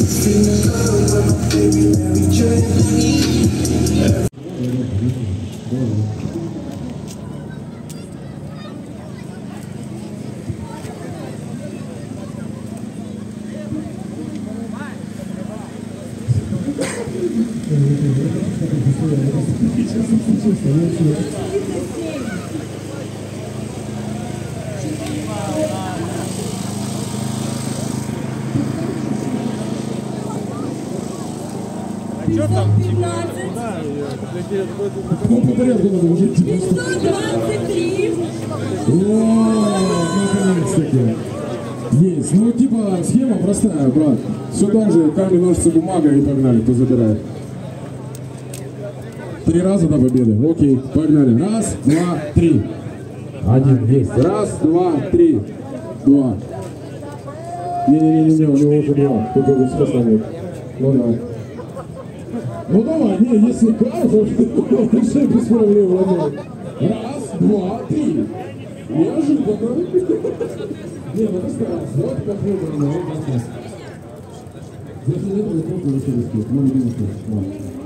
Что там? Ну, по порядку надо уже. 123. Наконец-таки. Есть. Ну, типа, схема простая, брат. Все так же, камень, ножницы, бумага и погнали, кто забирает. 3 раза до победы. Окей, погнали. 1, 2, 3. 1, есть. 1, 2, 3. 2. Не-не-не, у него уже 2. Только вы что ставите? Ну да. Ну давай, не, если кайф, то решай без проблем, ладно. 1, 2, 3. Неожиданно. Не, надо стараться. Давайте попробуем. Если нет, то попробуем еще раз. Ну, не видно, что.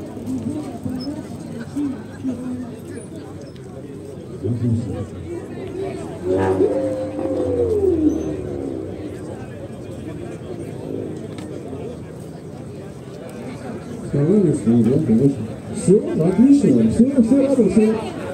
Второй слой, да, конечно. Все, отлично. Все рады, все.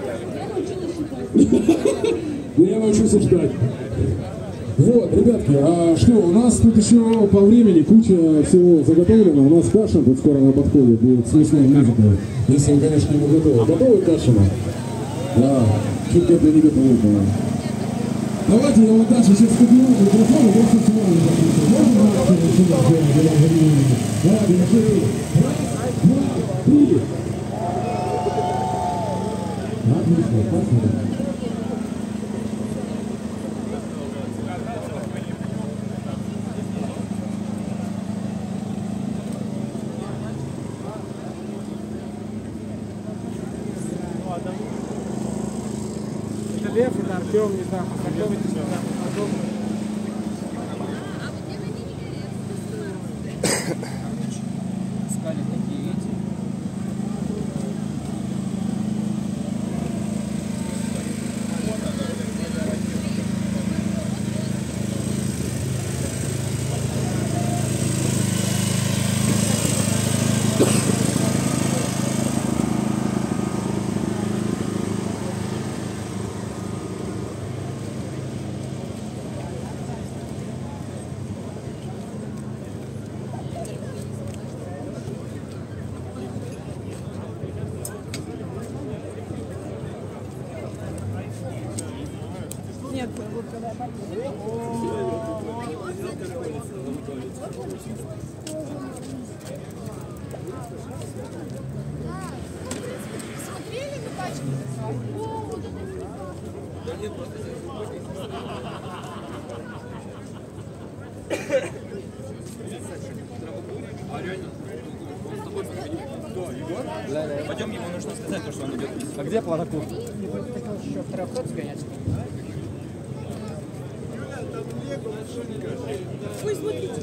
Ну, я научился ждать. Вот, ребятки, а что, у нас тут еще по времени куча всего заготовлено. У нас Кашин тут скоро на подходе будет смешная музыка. Если вы, конечно, не готовы. Готовы, Кашина? Да, чуть как не готовы, по-моему. Давайте я вот дальше сейчас подниму микрофон, и просто с вами запишу. Можно нас начинать? Давай, держи. 1, 2, 3. Отлично, спасибо. Это Лев, это Артем, не знаю, познакомитесь, не знаю, искали такие эти. Нет, вот когда Смотрели на тачки? О, вот это да нет, просто а реально? Он с тобой поговорит? Кто, Егор? Да. Пойдем, ему нужно сказать, что он идет. А где Платокур? Еще второй вход сгонять. Ой, смотрите.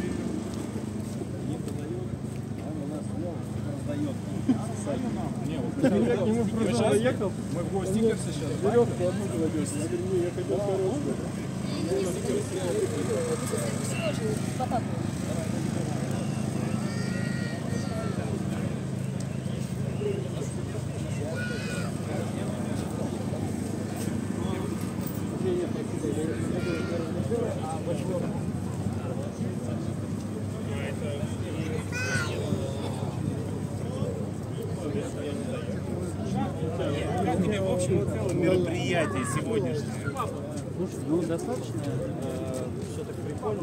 Не, вот Я к нему просто заехал. Мы в гости сейчас. Веревку одну кладешь. Я говорю, не, я хотел коробку. Мероприятие сегодняшнее. Слушай, ну достаточно все так прикольно.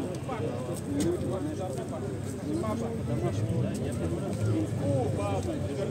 Домашний, да? Я первый раз.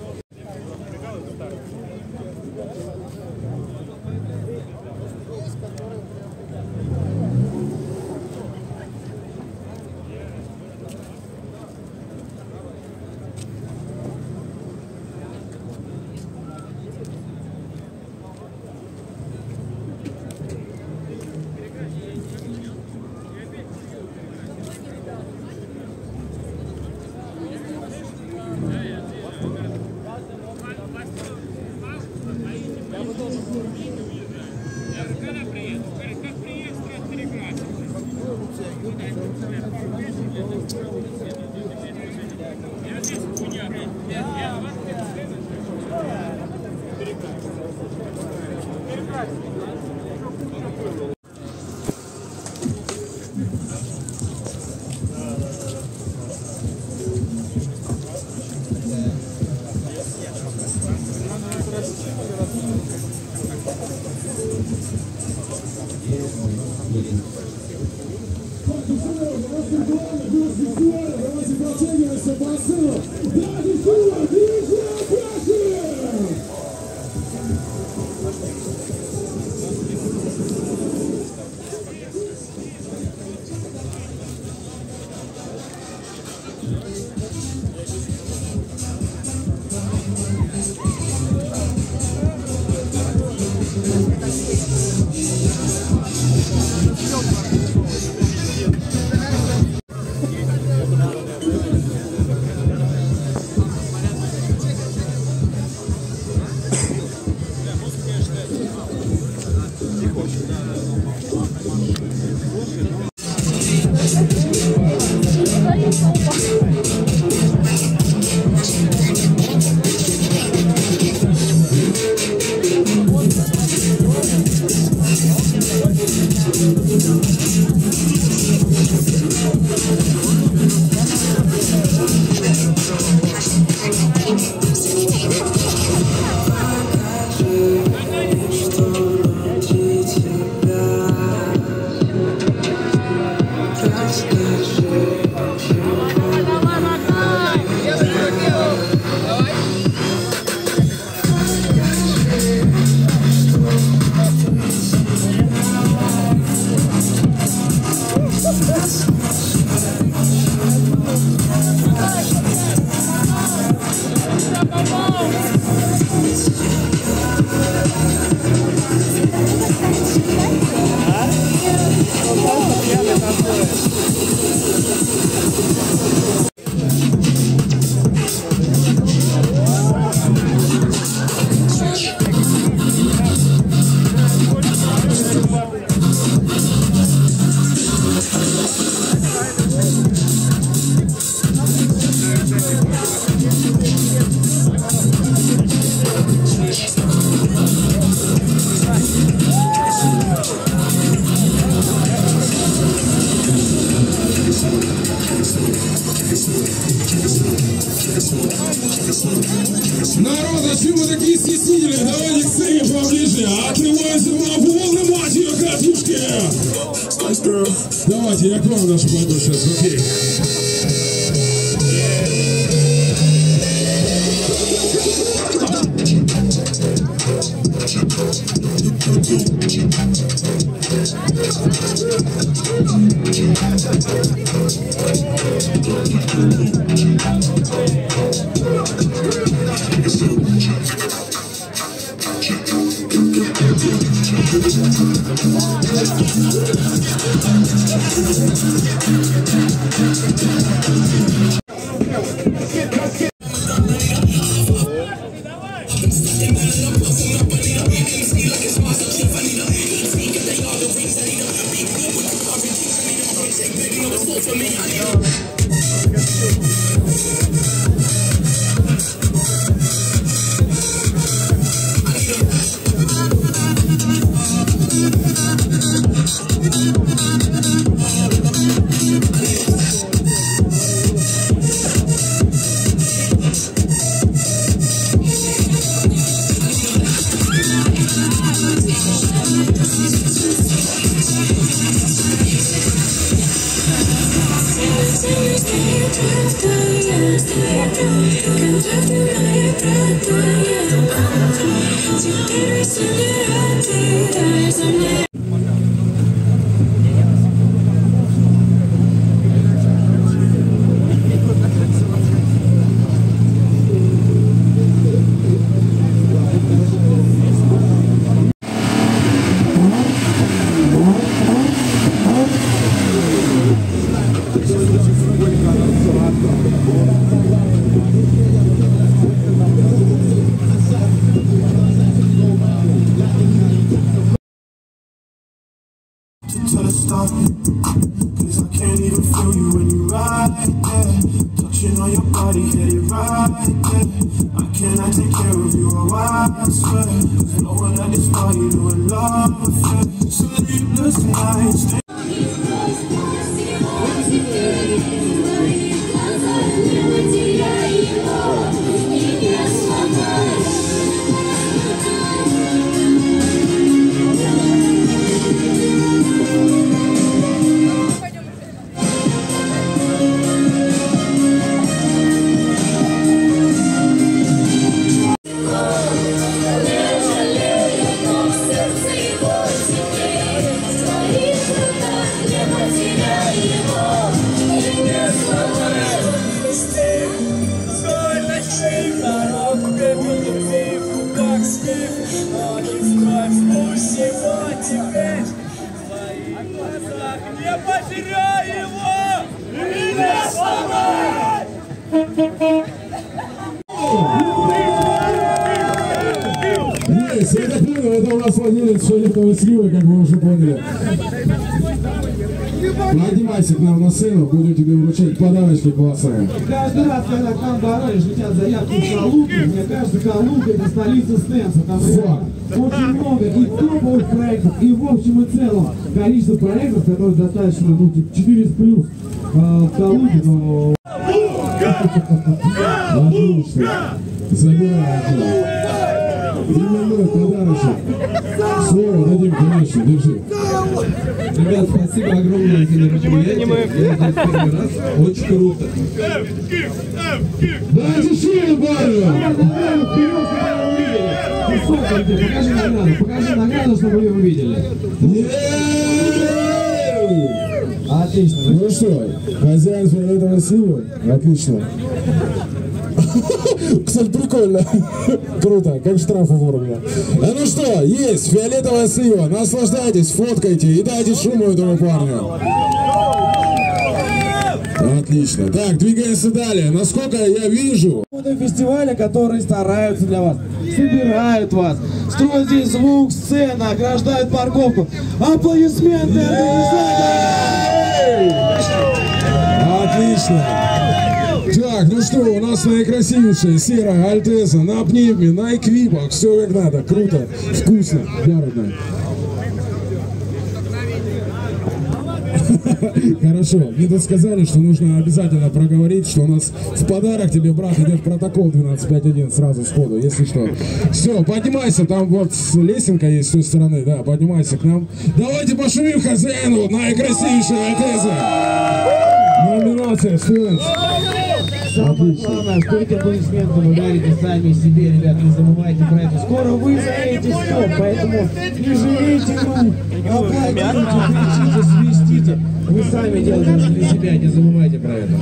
Народ, а чего вы такие стеснительные? Давайте к сцене поближе. Отрываемся по полной, мать ее, катушки. Давайте, я к вам даже пойду сейчас, окей. To the stop, cause I can't even feel you when you ride there. Touching on your body, hit it right there. I cannot take care of you, oh I swear. Cause no one at this party doing love affair. Sleepless nights. Не потеряй его! Не сломай! Есть, я так понял, это у нас владелец фиолетовой сливы, как вы уже поняли. Поднимайся к нам на сцену, будем тебе вручать подарочки классные. Каждый раз, когда к нам дороги летят заявки в Калугу, мне кажется, Калуга — это столица стенса. Там очень много и топовых проектов, и в общем и целом количество проектов, которые достаточно, ну, 400+ в Калуге, но... Отлично. Забирай. Именной подарочек. Слово дадим, конечно, держи. Ребят, спасибо огромное за мероприятие. Я здесь первый раз. Очень круто. Дайте шею, парню! Покажи награду, чтобы вы увидели. Отлично. Ну что, хозяин фиолетовой сливы? Отлично. Кстати, прикольно. Круто, как штраф оформлено. А ну что, есть фиолетовая слива. Наслаждайтесь, фоткайте и дайте шуму этому парню. Отлично. Так, двигаемся далее. Насколько я вижу... Фестиваля, которые стараются для вас, собирают вас, строят здесь звук, сцена, ограждают парковку. Аплодисменты организаторам! Отлично. Так, ну что, у нас наикрасивейшая серая Альтеза на пневме, на эквипах, все как надо, круто, вкусно, ягодно. Хорошо, мне тут сказали, что нужно обязательно проговорить, что у нас в подарок тебе, брат, идет протокол 1251 сразу сходу, если что. Все, поднимайся, там вот лесенка есть с той стороны, да, поднимайся к нам. Давайте пошумим хозяину, наикрасивейшая Альтеза. Номинация «Студент». Самое главное, стойте аплодисменты, вы говорите сами себе, ребят, не забывайте про это. Скоро вы заедете в стоп, поэтому не жалейте рук, аплодируйте, кричите, свистите. Вы сами делаете для себя, не забывайте про это.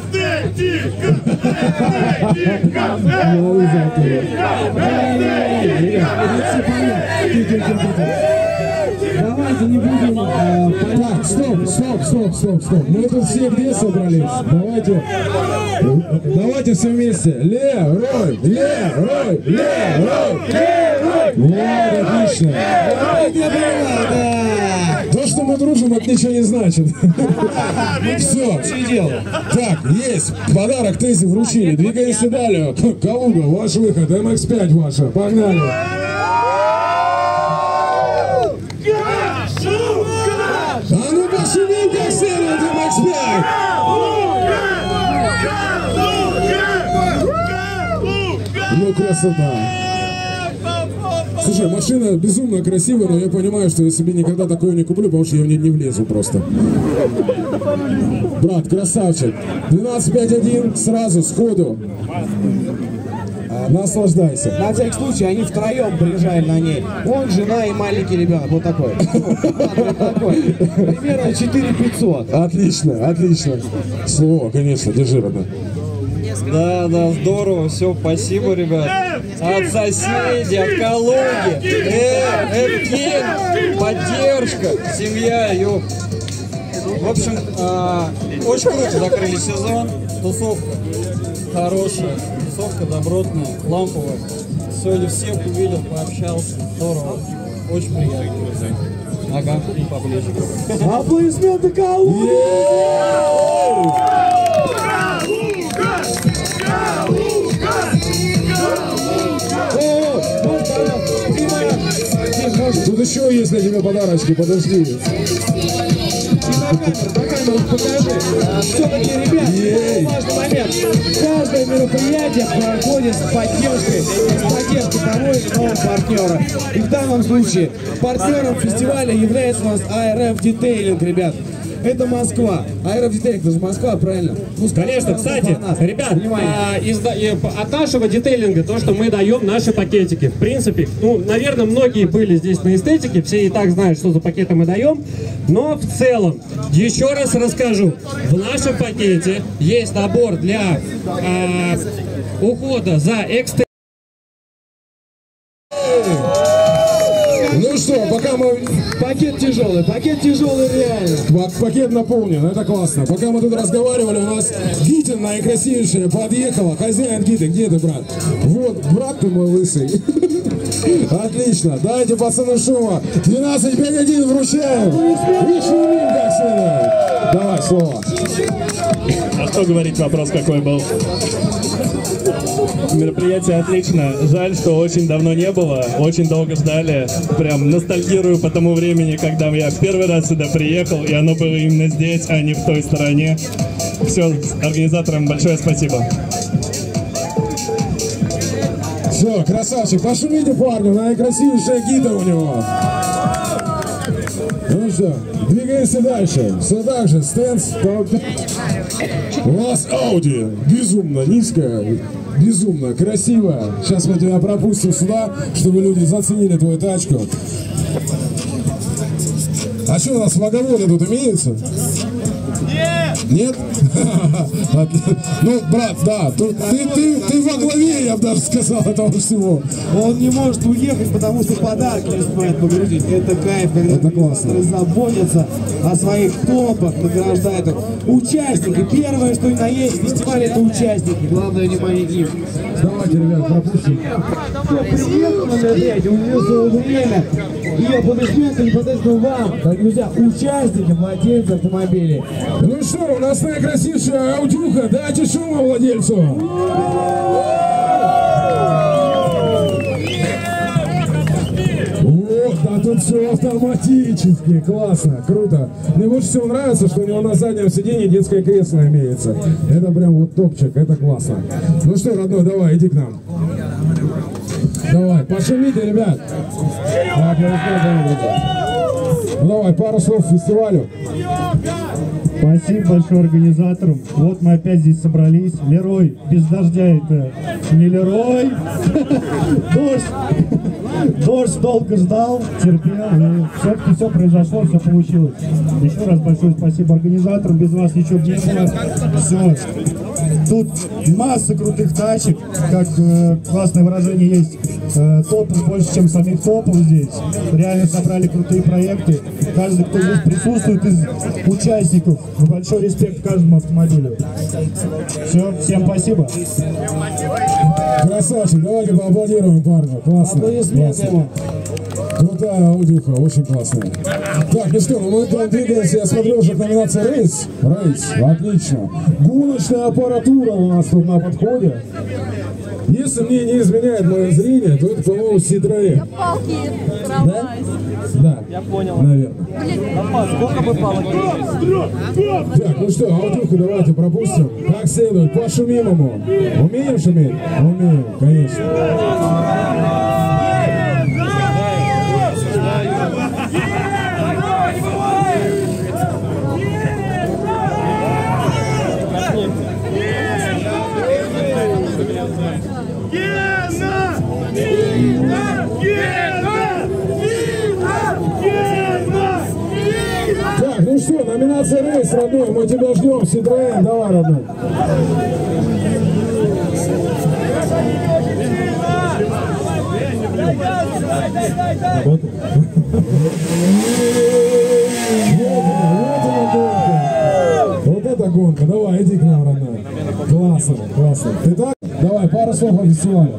Давайте не будем... Так, стоп. Мы тут все где собрались? Давайте все вместе. Лерой. Вот, отлично. То, что мы дружим, это ничего не значит. Все. Так, есть. Подарок Тезе вручили. Двигаемся далее. Калуга, ваш выход. MX5 ваша. Погнали. А ну пошумим, как следует, MX5! Ну, красота! Слушай, Слушай, машина безумно красивая, но я понимаю, что я себе никогда такого не куплю, потому что я в ней не влезу просто. Брат, красавчик. 12.51 сразу, сходу. Наслаждайся. На всякий случай, они втроем приезжали на ней. Он, жена и маленький ребенок. Вот такой. Вот такой. Примерно 4500. Отлично, отлично. Слово, конечно, держи, родной. Да, да, здорово, все, спасибо, ребят. От соседей, от Калуги. Эпкин, поддержка, семья, ёп. В общем, очень круто закрыли сезон. Тусовка хорошая, тусовка добротная, ламповая. Сегодня всех увидел, пообщался, здорово. Очень приятно. Ага, и поближе. Аплодисменты Калуги! Тут еще есть для тебя подарочки, подожди. Покажи. Все-таки, ребят, важный момент. Каждое мероприятие проходит с поддержкой того или иного партнера. И в данном случае партнером фестиваля является у нас ARF Detailing, ребят. Это Москва. ARF Detailing, это же Москва, правильно? Ну, конечно, кстати, ребят, от нашего детейлинга, то, что мы даем наши пакетики, в принципе, ну, наверное, многие были здесь на эстетике, все и так знают, что за пакеты мы даем, но в целом, еще раз расскажу, в нашем пакете есть набор для ухода за экстра. Ну что, пока мы... Пакет тяжелый реально. Пакет наполнен, это классно. Пока мы тут разговаривали, у нас Гитин наикрасивейшая подъехала. Хозяин Гиты, где ты, брат? Вот, брат ты мой лысый. Отлично, дайте пацаны шума. 12.51 вручаем. И шумим как следует. Давай, слово. А что говорить, вопрос какой был? Мероприятие отлично. Жаль, что очень давно не было. Очень долго ждали. Прям ностальгирую по тому времени, когда я в первый раз сюда приехал, и оно было именно здесь, а не в той стороне. Все, организаторам большое спасибо. Все, красавчик. Пошумите парню, наикрасивейшая Гита у него. Ну что, двигаемся дальше. Все так же, стенс. У нас Audi. Безумно низкая, безумно красивая. Сейчас мы тебя пропустим сюда, чтобы люди заценили твою тачку. А что, у нас флаговоды тут имеются? Нет? Ну, брат, да, ты во главе, я бы даже сказал, этого всего. Он не может уехать, потому что подарки не успевает погрузить. Это кайф, когда организаторы заботятся о своих топах, награждают их. Участники, первое, что на есть фестиваль, это участники. Главное, внимание им. Давайте, ребят, пропустим. Приехал на мероприятие, унесу время. И аплодисменты непосредственно вам, дорогие друзья, участники, владельцы автомобилей. Ну что, у нас наикрасивейшая аудюха, дайте шума владельцу. Вот, да тут все автоматически, классно, круто. Мне больше всего нравится, что у него на заднем сиденье детское кресло имеется. Это прям вот топчик, это классно. Ну что, родной, давай, иди к нам. Давай, пошумите, ребят. Ну давай, пару слов к фестивалю. Спасибо большое организаторам. Вот мы опять здесь собрались. Лерой, без дождя это не Лерой. Дождь долго ждал, терпел, и все-таки все произошло, все получилось. Еще раз большое спасибо организаторам, без вас ничего бы не было. Все. Тут масса крутых тачек, как классное выражение есть, топов больше, чем самих топов здесь. Реально собрали крутые проекты. Каждый, кто здесь присутствует из участников, большой респект каждому автомобилю. Все, всем спасибо. Красавчик, давайте поаплодируем парню. Классно. Классно. Крутая аудиоха, очень классная. Так, ну что, мы там двигаемся, я смотрю, уже номинация рейс. Рейс, отлично. Гоночная аппаратура у нас тут на подходе. Если мне не изменяет мое зрение, то это, по-моему, Citroën. Да? Да. Я понял. Наверное. Сколько бы палок? Так, ну что, аудиоху давайте пропустим. Как следует, пошумим ему. Умеем шуметь? Умеем, конечно. что, номинация рейс, родной, мы тебя ждем, Citroёn, давай, родной. Работает? Вот это гонка, давай, иди к нам, родной. Классно, классно. Ты так? Давай, пару слов о фестивале.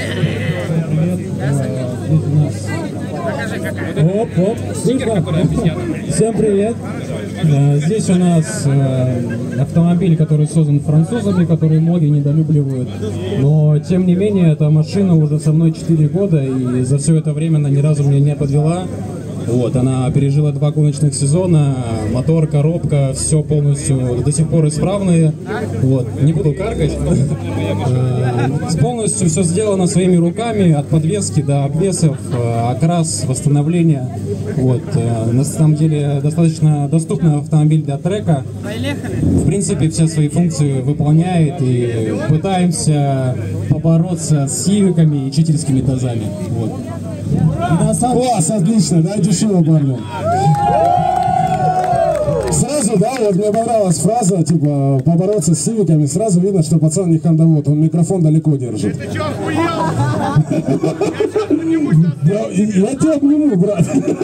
Здесь у нас... Оп. Всем привет. Здесь у нас автомобиль, который создан французами, который многие недолюбливают. Но, тем не менее, эта машина уже со мной 4 года, и за все это время она ни разу меня не подвела. Вот, она пережила 2 гоночных сезона, мотор, коробка, все полностью до сих пор исправные. Вот, не буду каркать. Полностью все сделано своими руками, от подвески до обвесов, окрас, восстановление. Вот, на самом деле достаточно доступный автомобиль для трека. В принципе, все свои функции выполняет, и пытаемся побороться с сивиками и читерскими тазами. Вот. Класс, отлично, дайте шоу, парни. Сразу, да, вот мне понравилась фраза, типа, побороться с сивиками, сразу видно, что пацан не хандовод, он микрофон далеко держит. Ты чё, я тебя обниму, брат.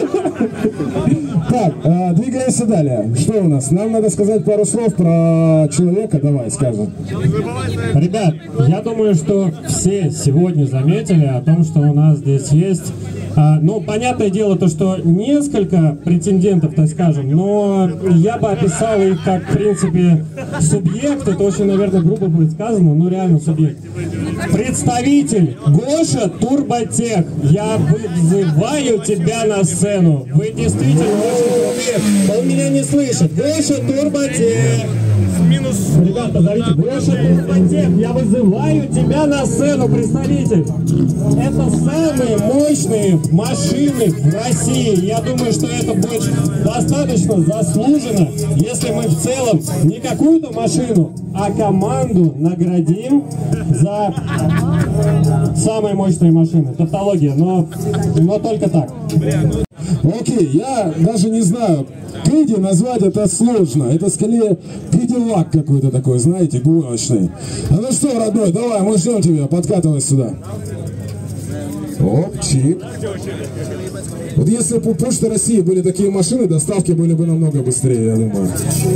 Так, двигаемся далее. Что у нас? Нам надо сказать пару слов про человека, давай скажем. Ребят, я думаю, что все сегодня заметили о том, что у нас здесь есть. Ну, понятное дело, то, что несколько претендентов, так скажем, но я бы описал их как, в принципе, субъект. Это очень, наверное, грубо будет сказано, но реально субъект. Представитель Гоша Турботех. Я вызываю тебя на сцену. Вы действительно очень крутые. Он меня не слышит. Гоша Турботех. Ребят, позовите Гоша Турботех. Я вызываю тебя на сцену, представитель. Это самые мощные машины в России. Я думаю, что это будет достаточно заслуженно, если мы в целом не какую-то машину, а команду наградим за самые мощные машины. Тавтология, но только так. Окей, я даже не знаю, Кэдди назвать это сложно. Это скорее Кэдиллак какой-то такой, знаете, гоночный. Ну что, родной, давай, мы ждем тебя, подкатывай сюда. Оп, чип. Вот если бы у Почты России были такие машины, доставки были бы намного быстрее, я думаю.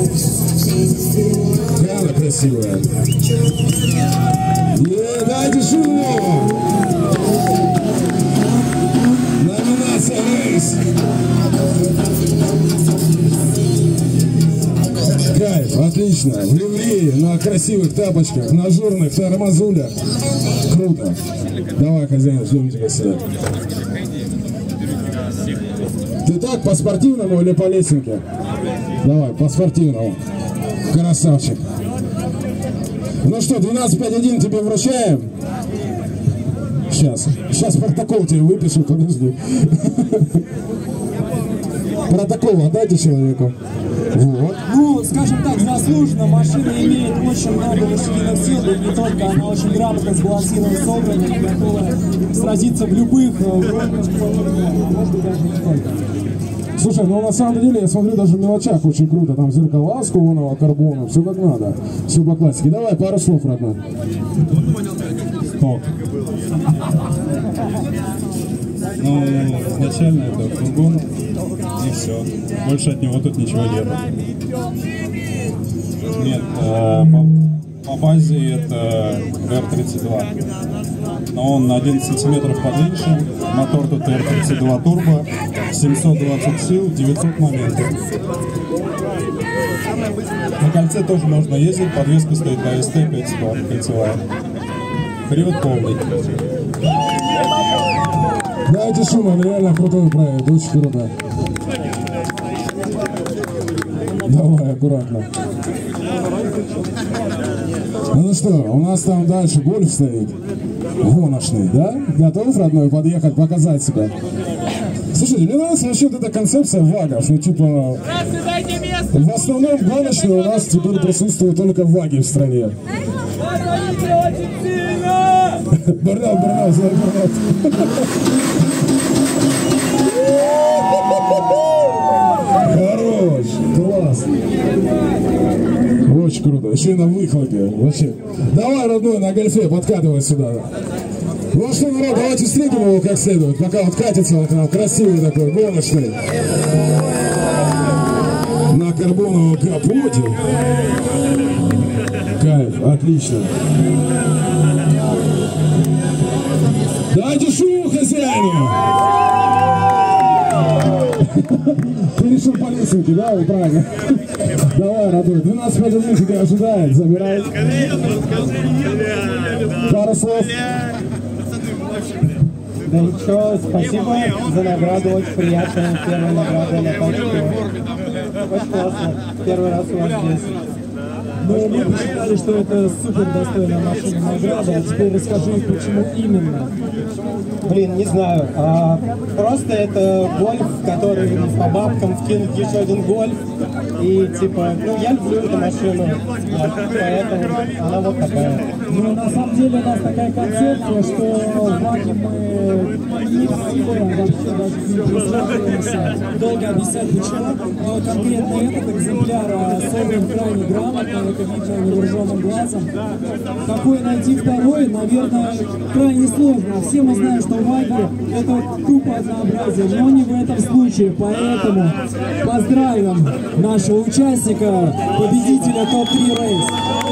Какая она красивая. Дайте шуму! Номинация рейс. Кайф, отлично. В ливрее, на красивых тапочках, на ажурных тормозулях. Круто. Давай, хозяин, ждем тебя сюда. Ты так, по-спортивному или по лесенке? Давай, по-спортивному. Красавчик. Ну что, 12.5.1 тебе вручаем? Сейчас протокол тебе выпишу, подожди. Протокол отдайте человеку. Вот. Ну, скажем так, заслуженно. Машина имеет очень много лошадиных сил, и не только, она очень грамотно сбалансирована, собрана, готова сразиться в любых гонках, а может быть даже не только. Слушай, ну на самом деле, я смотрю, даже в мелочах очень круто. Там зеркала с кованого карбона, все как надо. Все по классике. Давай пару слов, родной. Стоп. Ну, изначально это фургон, и все. Больше от него тут ничего нет. Нет, по базе это R32. Но он на 11 сантиметров поменьше. Мотор тут R32 турбо, 720 сил, 900 моментов. На кольце тоже можно ездить, подвеска стоит АСТ 500, кольцевая. Привод полный. Дайте шум, он реально крутой проект, очень круто. Давай, аккуратно. Ну что, у нас там дальше гольф стоит. Гоночный, да? Готов, родной, подъехать, показать себя? Слушайте, мне нравится вообще вот эта концепция вагов. Ну, типа, в основном гоночные у нас теперь присутствуют только ваги в стране. Бурнал, злой бурнал. Хорош, класс. еще и на выхлопе. Вообще. Давай, родной, на гольфе, подкатывай сюда. Ну что, народ, давайте встретим его как следует, пока вот катится он к нам, красивый такой, гоночный. На карбоновом капоте. Кайф, отлично. Дайте шум хозяину! Ты решил по лесенке, да? Правильно. Давай, родной, 12 минут тебя ожидает, забирай. Пару слов. Да ничего, спасибо за награду, очень приятно, первая награда на тачке. Очень классно, первый раз у вас здесь. Ну, мы посчитали, что это супер достойная машина награда, а теперь расскажи, почему именно. Блин, не знаю, просто это гольф, который по бабкам вкинут еще один гольф, и типа, ну я люблю эту машину, поэтому она вот такая. Ну, на самом деле у нас такая концепция, что в ВАГе мы не всего вообще даже не присматриваемся, долго объяснять почему, но конкретно этот экземпляр собран крайне грамотно, это видно невооруженным глазом. Какой найти второй, наверное, крайне сложно. Все мы знаем, что ВАГи это тупо однообразие, но не в этом случае, поэтому поздравим нашего участника, победителя топ-3 рейс.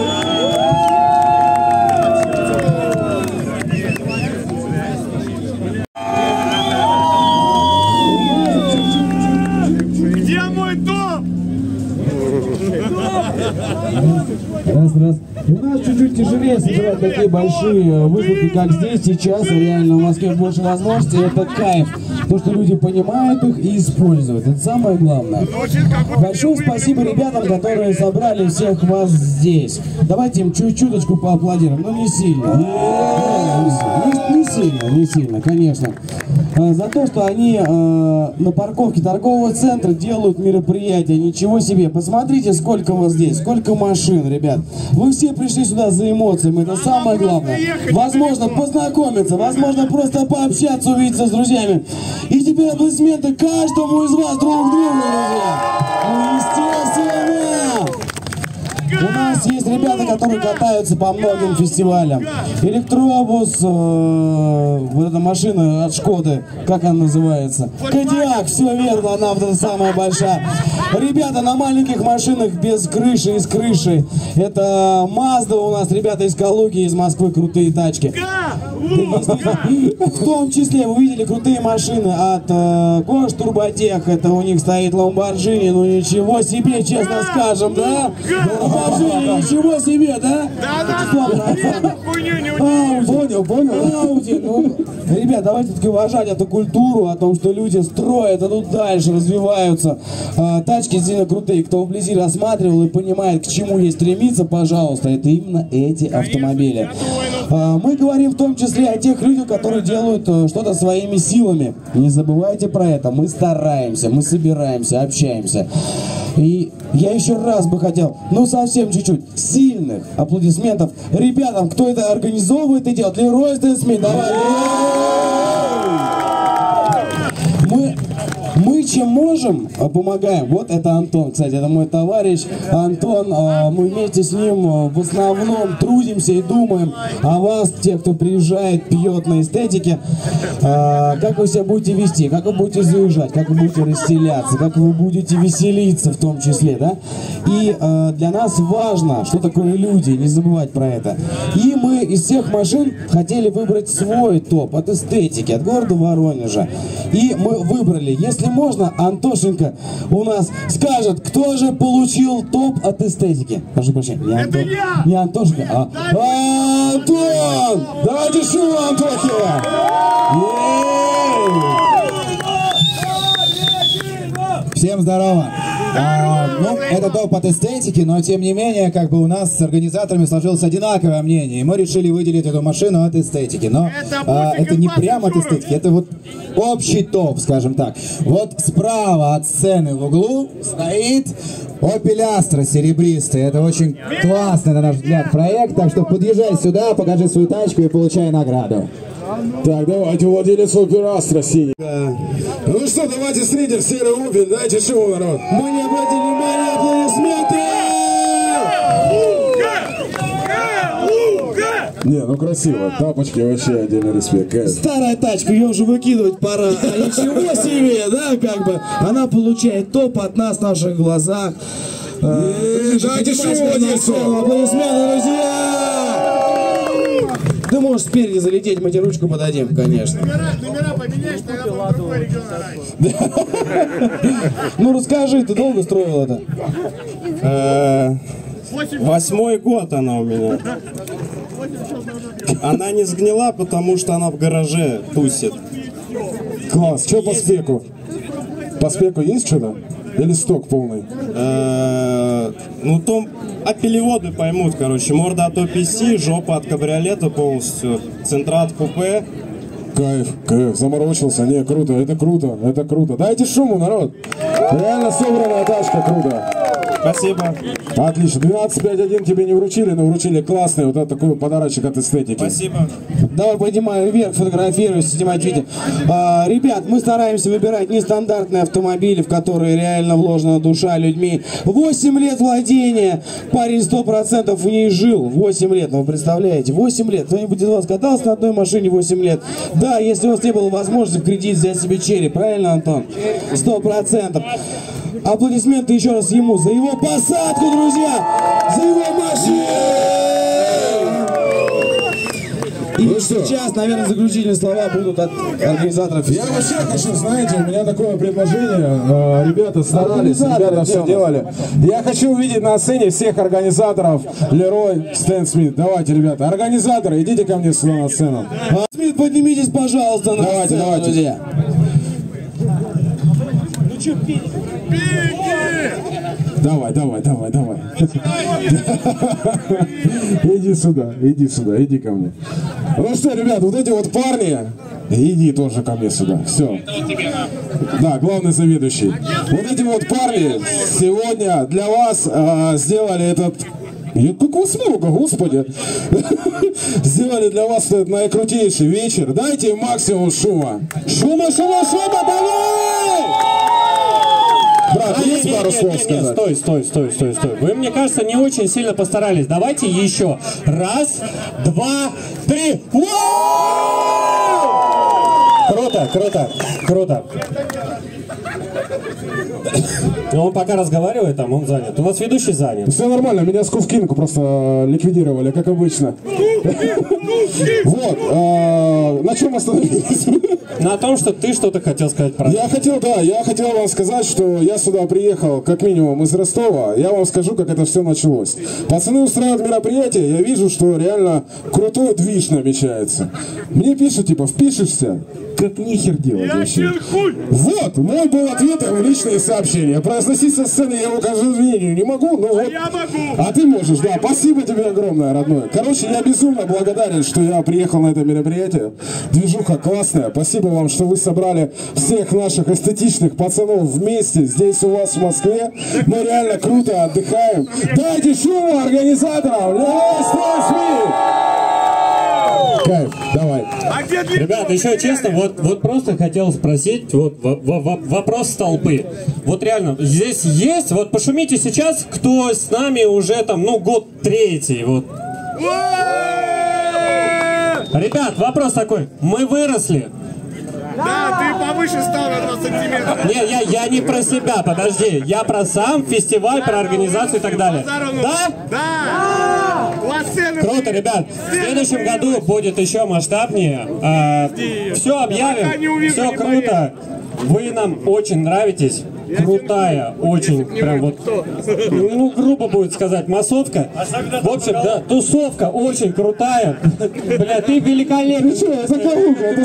Раз. У нас чуть-чуть тяжелее собирать такие большие выставки, как здесь сейчас. Реально у Москве больше возможностей. Это кайф. То, что люди понимают их и используют. Это самое главное. Большое спасибо ребятам, которые собрали всех вас здесь. Давайте им чуть-чуточку поаплодируем. Но не сильно. Не сильно, конечно. За то, что они на парковке торгового центра делают мероприятия. Ничего себе. Посмотрите, сколько вас здесь, сколько машин, ребят. Вы все пришли сюда за эмоциями, это самое главное. Возможно, познакомиться, возможно, просто пообщаться, увидеться с друзьями. И теперь аплодисменты каждому из вас друг другу, друзья. Ну, естественно. У нас есть ребята, которые катаются по многим фестивалям. Электробус, вот эта машина от Шкоды, как она называется? Кодиак, все верно, она вот эта самая большая. Ребята на маленьких машинах без крыши и с крышей. Это Mazda у нас, ребята из Калуги, из Москвы, крутые тачки. В том числе вы видели крутые машины от Гош Турботех. Это у них стоит Lamborghini, ну ничего себе, честно скажем, да? Ничего себе, да? Понял. Ауди. Ну, ребят, давайте таки уважать эту культуру, о том, что люди строят, идут дальше, развиваются. Тачки действительно крутые. Кто вблизи рассматривал и понимает, к чему ей стремиться, пожалуйста, это именно эти автомобили. Мы говорим в том числе о тех людях, которые делают что-то своими силами. Не забывайте про это. Мы стараемся, мы собираемся, общаемся. И я еще раз бы хотел, ну совсем чуть-чуть, сильных аплодисментов ребятам, кто это организовывает и делает. Лерой Стэнсмит, давай! Мы чем можем, помогаем. Вот это Антон, кстати, это мой товарищ Антон. Мы вместе с ним в основном трудимся и думаем о вас, те, кто приезжает, пьет на эстетике. Как вы себя будете вести, как вы будете заезжать, как вы будете расселяться, как вы будете веселиться в том числе, да? И для нас важно, что такое люди, не забывать про это. И мы из всех машин хотели выбрать свой топ от эстетики, от города Воронежа. И мы выбрали, если можно, Антошенька у нас скажет, кто же получил топ от эстетики. Прошу прощения, не Антон, не Антошенька, а Антон! Давайте шум, Антохи! Всем здорово! Ну, это топ от эстетики, но тем не менее, как бы у нас с организаторами сложилось одинаковое мнение, и мы решили выделить эту машину от эстетики. Но это не прямо от эстетики, это вот общий топ, скажем так. Вот справа от сцены в углу стоит Opel Astra серебристый. Это очень классный, на наш взгляд, проект, так что подъезжай сюда, покажи свою тачку и получай награду. Так, давайте владелец Opel Astra синий. Ну что, давайте встретим серый Opel, дайте шоу, народ. Мы не обратили внимания, аплодисменты! Не, ну красиво. Тапочки вообще отдельный респект. Кайф. Старая тачка, ее уже выкидывать пора. А ничего себе, да, как бы. Она получает топ от нас в наших глазах. Дайте шоу, аплодисменты, друзья! Ты можешь спереди залететь, мы тебе ручку подадим, конечно. Номера поменяешь, тогда другой регион. Ну расскажи, ты долго строил это? 8-й год она у меня. Она не сгнила, потому что она в гараже тусит. Класс, что по спеку? По спеку есть что-то? Или сток полный? Ну, там апелеводы поймут, короче. Морда от OPC, жопа от кабриолета полностью, центра от купе. Кайф, кайф, заморочился. Не, круто, это круто, это круто. Дайте шуму, народ. Реально собранная тачка, круто. Спасибо. Отлично. 12.5.1 тебе не вручили, но вручили классный вот этот такой подарочек от эстетики. Спасибо. Давай поднимай вверх, фотографируйся, снимать видео. Ребят, мы стараемся выбирать нестандартные автомобили, в которые реально вложена душа людьми. 8 лет владения. Парень 100% в ней жил. 8 лет, ну вы представляете, 8 лет. Кто-нибудь из вас катался на одной машине 8 лет? Да, если у вас не было возможности в кредит взять себе черри, правильно, Антон? 100%. Аплодисменты еще раз ему за его посадку, друзья! За его машину! И сейчас, наверное, заключительные слова будут от организаторов. Я вообще хочу, знаете, у меня такое предложение. Ребята старались, ребята все делали. Я хочу увидеть на сцене всех организаторов. Лерой, Стэн Смит. Давайте, ребята, организаторы, идите ко мне сюда на сцену. Смит, поднимитесь, пожалуйста, на давайте, сцену, давайте. друзья. Ну что, Пики! Давай, давай, давай, давай. Иди сюда, иди ко мне. Ну что, ребят, вот эти вот парни, иди тоже ко мне сюда. Все. Да, главный заведующий. Вот эти вот парни сегодня для вас сделали этот... Как вас много, господи. Сделали для вас этот наикрутейший вечер. Дайте им максимум шума. Шума, шума, шума, давай! Брат, есть пару слов сказать? Стой. Вы, мне кажется, не очень сильно постарались. Давайте еще. Раз, два, три. Круто. Он пока разговаривает, там он занят. У вас ведущий занят. Все нормально, меня с Кувкинку просто ликвидировали, как обычно. Вот, на чем остановились? На том, что ты что-то хотел сказать про... Я хотел вам сказать, что я сюда приехал как минимум из Ростова. Я вам скажу, как это все началось. Пацаны устраивают мероприятие, я вижу, что реально крутой движ намечается. Мне пишут, типа, впишешься? Как нихер делать вообще? Вот, мой был ответ в личные сообщения. Произносить со сцены я его, к сожалению, не могу, но вот... Я могу! А ты можешь, да. Спасибо тебе огромное, родной. Короче, я безумно благодарен, что я приехал на это мероприятие. Движуха классная. Спасибо вам, что вы собрали всех наших эстетичных пацанов вместе здесь у вас в Москве. Мы реально круто отдыхаем. Дайте шуму организаторам! Кайф, давай. Ребята, еще честно, вот просто хотел спросить, вот вопрос с толпы. Вот реально, здесь есть, вот пошумите сейчас, кто с нами уже там, ну, год третий, вот. Ребят, вопрос такой, мы выросли. Да, ты повыше стал на 20 сантиметров. Не, я не про себя, подожди. Я про сам фестиваль, про организацию и так далее. Да? Да! Круто, ребят. В следующем году будет еще масштабнее. Все объявим, все круто. Вы нам очень нравитесь. Крутая, очень, прям вот, ну, грубо будет сказать, массовка. В общем, да, тусовка очень крутая. Бля, ты великолепный. Ты что, это Калуга, это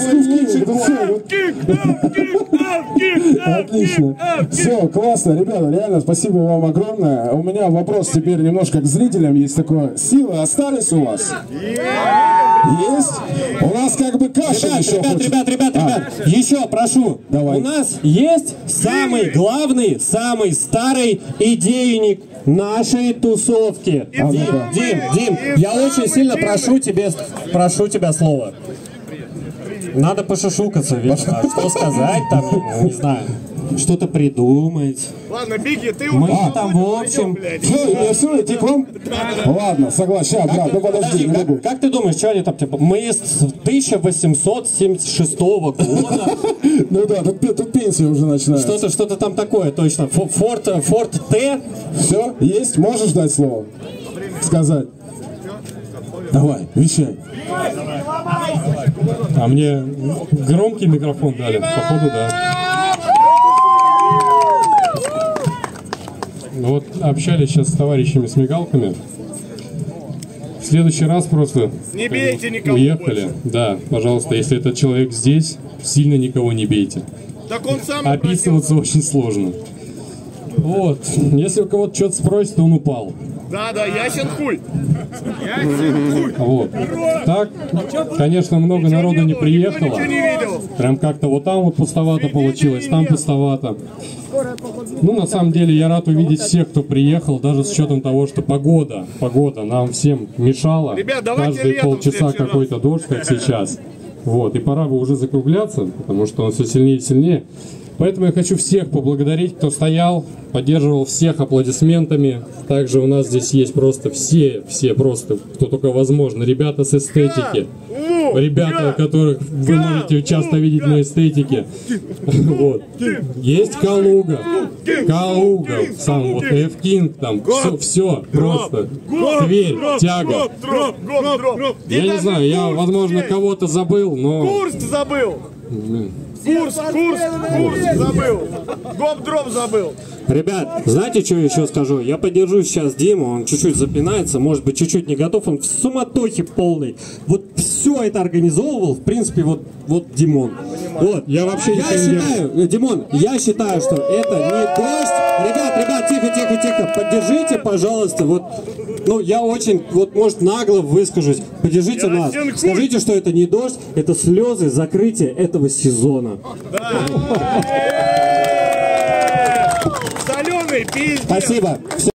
все. Отлично. Все, классно, ребята, реально, спасибо вам огромное. У меня вопрос теперь немножко к зрителям есть такое. Силы остались у вас? Есть? У нас как бы каша еще хочет. Ребят, еще прошу. Давай. У нас есть самый главный, самый старый идейник нашей тусовки. Дим, я очень сильно прошу тебя слово. Надо пошушукаться, видно. Что сказать там, не знаю. что-то придумать. Ладно, Бигги, ты Мы там, в общем... Все, идти к вам? Ладно, согласен. Сейчас, брат, ну подожди, не могу. Как ты думаешь, что они там, типа, мы с 1876 года? Ну да, тут пенсия уже начинается. Что-то там такое, точно. Форт Т. Все, есть? Можешь дать слово? Сказать. Давай, вещай. А мне громкий микрофон дали, походу, да. Вот общались сейчас с товарищами с мигалками. В следующий раз просто не бейте никого уехали. больше. Да, пожалуйста, если этот человек здесь, сильно никого не бейте. Так он сам Описываться очень сложно. Вот, если у кого-то что-то спросит, то он упал. Да, ясен хуй. Ясен хуй. Вот. Так, конечно, много народу не приехало. Ничего не видел. Прям как-то вот там вот пустовато получилось, там пустовато. Ну, на самом деле, я рад увидеть всех, кто приехал, даже с учетом того, что погода нам всем мешала. Ребят, давайте каждые летом полчаса какой-то дождь, как сейчас. Вот, и пора бы уже закругляться, потому что он все сильнее и сильнее. Поэтому я хочу всех поблагодарить, кто стоял, поддерживал всех аплодисментами. Также у нас здесь есть просто все просто, кто только возможно. Ребята с эстетики. Ребята, которых вы можете часто видеть на эстетике. Вот. Есть Калуга, сам вот F-King, там, все просто. Тверь, тяга. Я не знаю, я, возможно, кого-то забыл, но... Курск забыл. Курс забыл. Гоп-дроп забыл. Ребят, знаете, что еще скажу? Я поддержу сейчас Диму, он чуть-чуть запинается, может быть, чуть-чуть не готов, он в суматохе полной. Вот все это организовывал, в принципе, вот Димон. Вот, я вообще Димон, я считаю, что это не дождь. Ребят, тихо, поддержите, пожалуйста, вот, ну, я очень, вот, может, нагло выскажусь, поддержите нас. Скажите, что это не дождь, это слезы закрытия этого сезона. Соленый пиздец. Спасибо.